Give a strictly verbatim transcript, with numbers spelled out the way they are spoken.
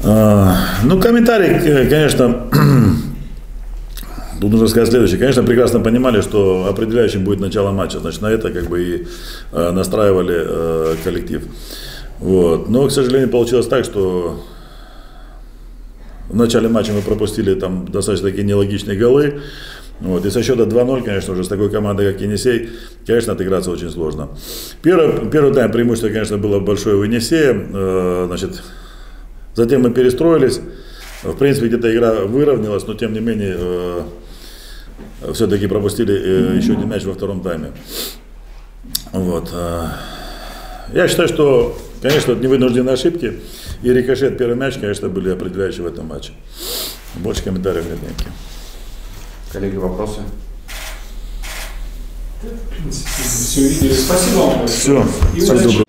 Ну, комментарий, конечно, тут нужно сказать следующее. Конечно, прекрасно понимали, что определяющим будет начало матча. Значит, на это как бы и э, настраивали э, коллектив. Вот. Но, к сожалению, получилось так, что в начале матча мы пропустили там достаточно такие нелогичные голы. Вот. И со счета два ноль, конечно, уже с такой командой, как Енисей, конечно, отыграться очень сложно. Первый, первый тайм преимущество, конечно, было большое у Енисея. Э, значит, затем мы перестроились. В принципе, где-то игра выровнялась, но тем не менее э, все-таки пропустили э, еще один мяч во втором тайме. Вот. Э, я считаю, что, конечно, это невынужденные ошибки. И рикошет, первый мяч, конечно, были определяющие в этом матче. Больше комментариев нет никаких. Коллеги, вопросы? Все видели. Спасибо вам большое. Все. Спасибо.